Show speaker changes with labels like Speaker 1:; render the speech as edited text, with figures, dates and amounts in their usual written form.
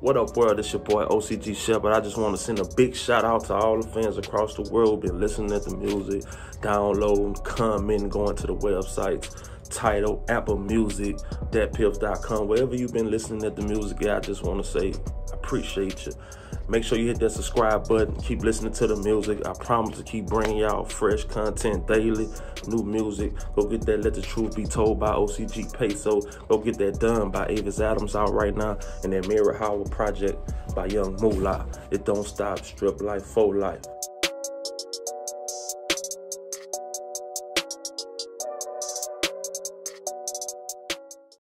Speaker 1: What up, world? It's your boy OCG Shepherd. I just want to send a big shout out to all the fans across the world been listening to the music, downloading, commenting, going to the websites, Tidal, Apple Music, datpiff.com. Wherever you've been listening to the music, I just want to say I appreciate you. Make sure you hit that subscribe button. Keep listening to the music. I promise to keep bringing y'all fresh content daily, new music. Go get that Let the Truth Be Told by OCG Peso. Go get that Done by Avis Adams out right now. And that Mary Howard project by Young Moolah. It don't stop, strip life, for life.